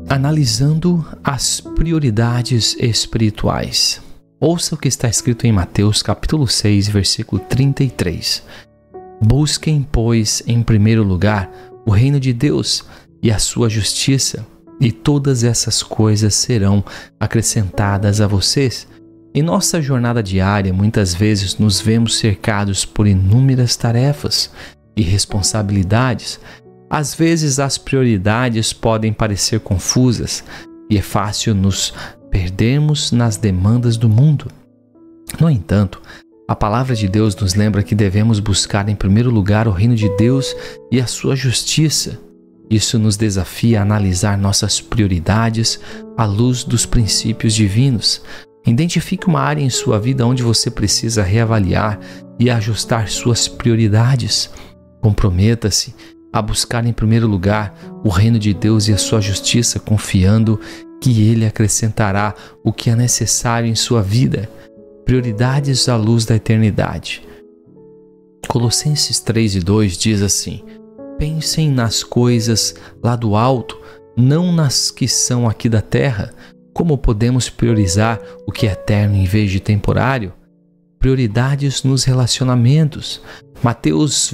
Analisando as prioridades espirituais. Ouça o que está escrito em Mateus capítulo 6, versículo 33. Busquem, pois, em primeiro lugar o reino de Deus e a sua justiça, e todas essas coisas serão acrescentadas a vocês. Em nossa jornada diária, muitas vezes nos vemos cercados por inúmeras tarefas e responsabilidades. Às vezes as prioridades podem parecer confusas e é fácil nos perdermos nas demandas do mundo. No entanto, a palavra de Deus nos lembra que devemos buscar em primeiro lugar o reino de Deus e a sua justiça. Isso nos desafia a analisar nossas prioridades à luz dos princípios divinos. Identifique uma área em sua vida onde você precisa reavaliar e ajustar suas prioridades. Comprometa-se a buscar em primeiro lugar o reino de Deus e a sua justiça, confiando que Ele acrescentará o que é necessário em sua vida. Prioridades à luz da eternidade. Colossenses 3:2 diz assim: pensem nas coisas lá do alto, não nas que são aqui da terra. Como podemos priorizar o que é eterno em vez de temporário? Prioridades nos relacionamentos. Mateus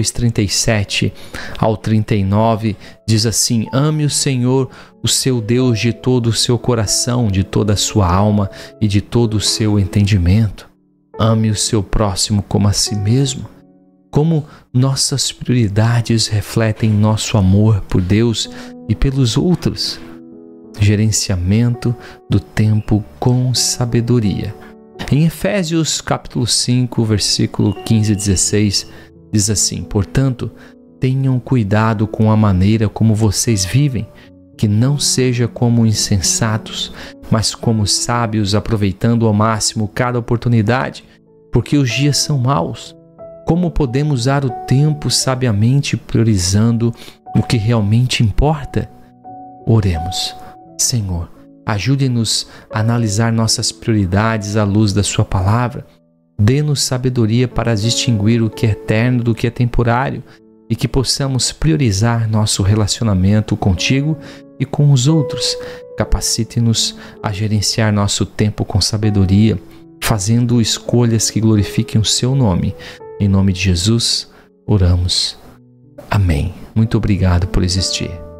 22:37 ao 39 diz assim: ame o Senhor, o seu Deus, de todo o seu coração, de toda a sua alma e de todo o seu entendimento. Ame o seu próximo como a si mesmo. Como nossas prioridades refletem nosso amor por Deus e pelos outros. Gerenciamento do tempo com sabedoria. Em Efésios capítulo 5, versículo 15 e 16, diz assim: portanto, tenham cuidado com a maneira como vocês vivem, que não seja como insensatos, mas como sábios, aproveitando ao máximo cada oportunidade, porque os dias são maus. Como podemos usar o tempo sabiamente, priorizando o que realmente importa? Oremos. Senhor, ajude-nos a analisar nossas prioridades à luz da sua palavra. Dê-nos sabedoria para distinguir o que é eterno do que é temporário e que possamos priorizar nosso relacionamento contigo e com os outros. Capacite-nos a gerenciar nosso tempo com sabedoria, fazendo escolhas que glorifiquem o seu nome. Em nome de Jesus, oramos. Amém. Muito obrigado por existir.